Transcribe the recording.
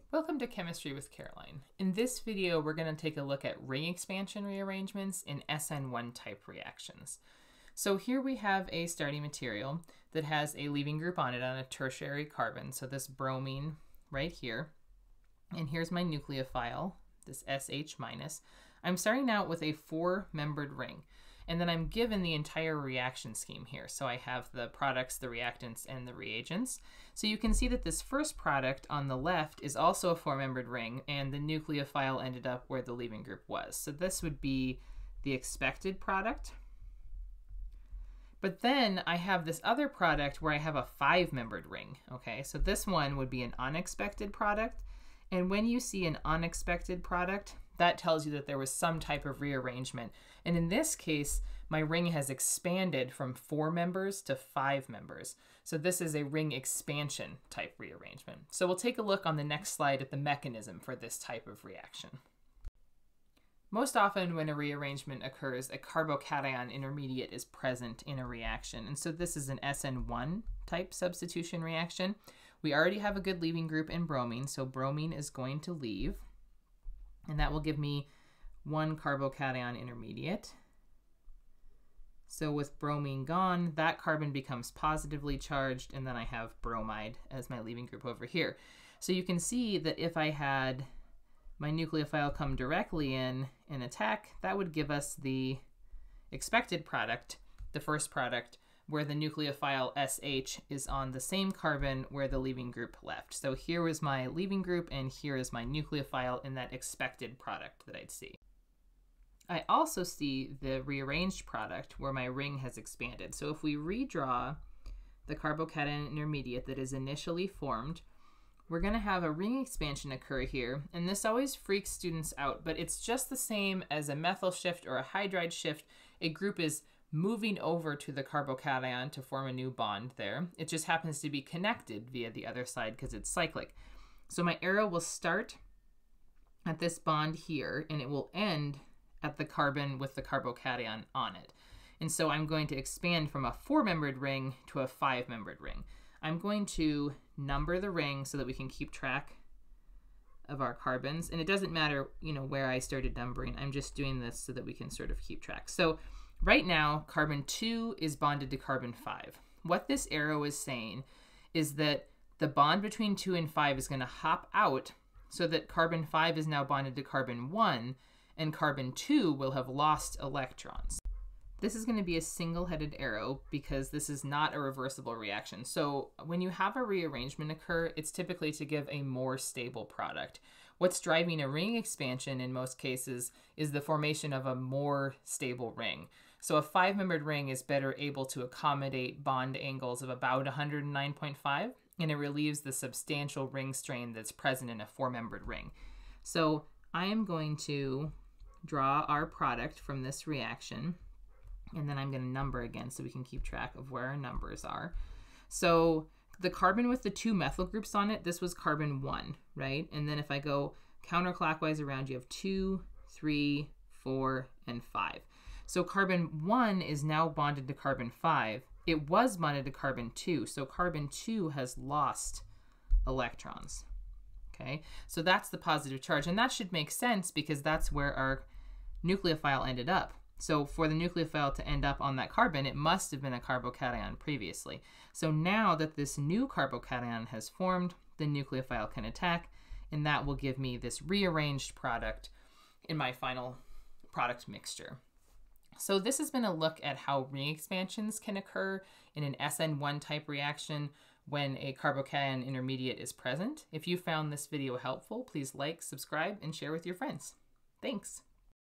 Welcome to Chemistry with Caroline. In this video, we're going to take a look at ring expansion rearrangements in SN1 type reactions. So here we have a starting material that has a leaving group on it on a tertiary carbon, so this bromine right here. And here's my nucleophile, this SH-. I'm starting out with a 4-membered ring, and then I'm given the entire reaction scheme here. So I have the products, the reactants, and the reagents. So you can see that this first product on the left is also a 4-membered ring, and the nucleophile ended up where the leaving group was. So this would be the expected product. But then I have this other product where I have a 5-membered ring. Okay, so this one would be an unexpected product. And when you see an unexpected product, that tells you that there was some type of rearrangement. And in this case, my ring has expanded from 4 members to 5 members. So this is a ring expansion type rearrangement. So we'll take a look on the next slide at the mechanism for this type of reaction. Most often when a rearrangement occurs, a carbocation intermediate is present in a reaction. And so this is an SN1 type substitution reaction. We already have a good leaving group in bromine, so bromine is going to leave. And that will give me 1 carbocation intermediate. So with bromine gone, that carbon becomes positively charged, and then I have bromide as my leaving group over here. So you can see that if I had my nucleophile come directly in and attack, that would give us the expected product, the first product, where the nucleophile SH is on the same carbon where the leaving group left. So here is my leaving group, and here is my nucleophile in that expected product that I'd see. I also see the rearranged product where my ring has expanded. So if we redraw the carbocation intermediate that is initially formed, we're going to have a ring expansion occur here, and this always freaks students out, but it's just the same as a methyl shift or a hydride shift. A group is moving over to the carbocation to form a new bond there. It just happens to be connected via the other side because it's cyclic. So my arrow will start at this bond here, and it will end at the carbon with the carbocation on it. And so I'm going to expand from a 4-membered ring to a 5-membered ring. I'm going to number the ring so that we can keep track of our carbons. And it doesn't matter, where I started numbering. I'm just doing this so that we can sort of keep track. So right now, carbon 2 is bonded to carbon 5. What this arrow is saying is that the bond between 2 and 5 is going to hop out so that carbon 5 is now bonded to carbon 1, and carbon 2 will have lost electrons. This is going to be a single-headed arrow because this is not a reversible reaction. So when you have a rearrangement occur, it's typically to give a more stable product. What's driving a ring expansion in most cases is the formation of a more stable ring. So a 5-membered ring is better able to accommodate bond angles of about 109.5, and it relieves the substantial ring strain that's present in a 4-membered ring. So I am going to draw our product from this reaction, and then I'm going to number again so we can keep track of where our numbers are. So the carbon with the 2 methyl groups on it, this was carbon 1, right? And then if I go counterclockwise around, you have 2, 3, 4, and 5. So carbon 1 is now bonded to carbon 5. It was bonded to carbon 2, so carbon 2 has lost electrons. Okay, so that's the positive charge, and that should make sense because that's where our nucleophile ended up. So for the nucleophile to end up on that carbon, it must have been a carbocation previously. So now that this new carbocation has formed, the nucleophile can attack, and that will give me this rearranged product in my final product mixture. So this has been a look at how ring expansions can occur in an SN1 type reaction when a carbocation intermediate is present. If you found this video helpful, please like, subscribe, and share with your friends. Thanks.